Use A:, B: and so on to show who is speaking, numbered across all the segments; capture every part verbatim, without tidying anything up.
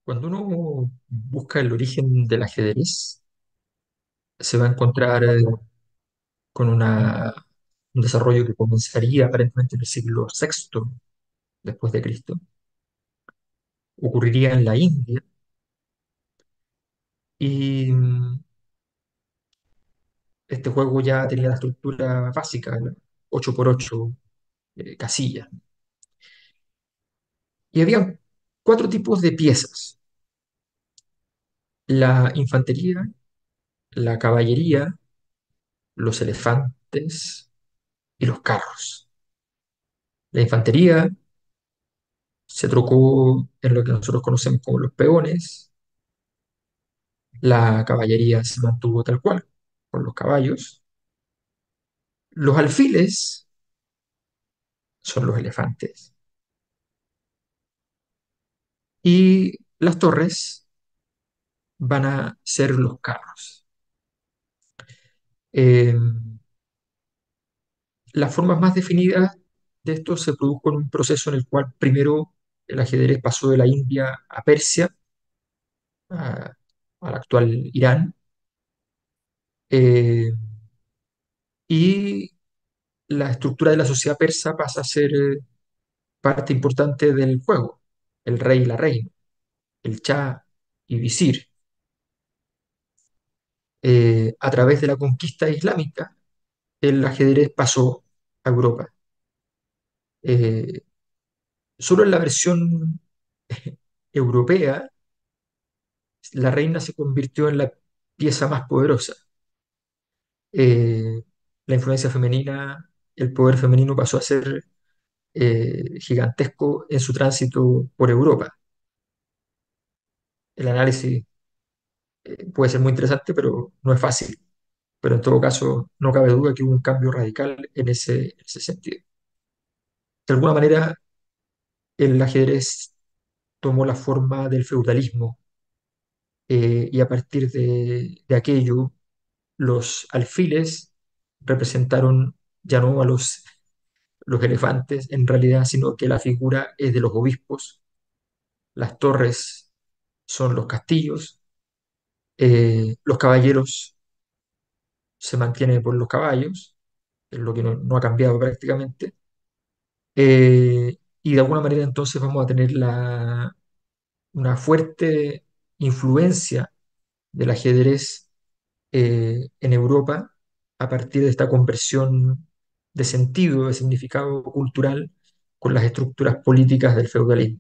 A: Cuando uno busca el origen del ajedrez, se va a encontrar eh, con una- un desarrollo que comenzaría aparentemente en el siglo sexto después de Cristo. Ocurriría en la India y mm, este juego ya tenía la estructura básica, la ocho por ocho eh, casillas. Y había cuatro tipos de piezas: la infantería, la caballería, los elefantes y los carros. La infantería se trocó en lo que nosotros conocemos como los peones. La caballería se mantuvo tal cual, con los caballos. Los alfiles son los elefantes. Y las torres van a ser los carros. Eh, las formas más definidas de esto se produjo en un proceso en el cual primero el ajedrez pasó de la India a Persia, a- al actual Irán, eh, y la estructura de la sociedad persa pasa a ser eh, parte importante del juego: el rey y la reina, el Shah y visir. Eh, a través de la conquista islámica, el ajedrez pasó a Europa. Eh, Solo en la versión europea, la reina se convirtió en la pieza más poderosa. Eh, la influencia femenina, el poder femenino pasó a ser eh, gigantesco en su tránsito por Europa. El análisis eh, puede ser muy interesante, pero no es fácil. Pero en todo caso, no cabe duda que hubo un cambio radical en ese, en ese sentido. De alguna manera, el ajedrez tomó la forma del feudalismo, eh, y a partir de, de aquello, los alfiles representaron ya no a los, los elefantes en realidad, sino que la figura es de los obispos. Las torres son los castillos. Eh, los caballeros se mantienen por los caballos, es lo que no, no ha cambiado prácticamente. Eh, y de alguna manera entonces vamos a tener la, una fuerte influencia del ajedrez eh, en Europa a partir de esta conversión de sentido, de significado cultural con las estructuras políticas del feudalismo.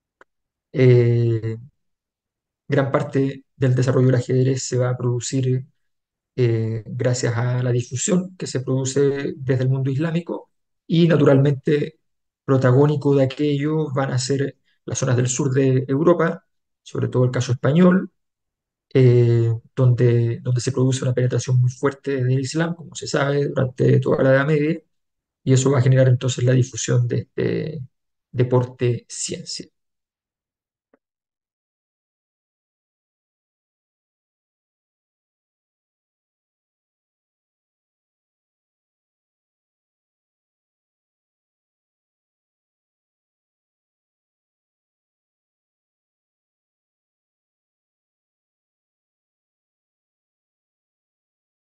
A: Eh, Gran parte del desarrollo del ajedrez se va a producir eh, gracias a la difusión que se produce desde el mundo islámico, y naturalmente protagónico de aquello van a ser las zonas del sur de Europa, sobre todo el caso español, eh, donde, donde se produce una penetración muy fuerte del Islam, como se sabe, durante toda la Edad Media, y eso va a generar entonces la difusión de este deporte ciencia.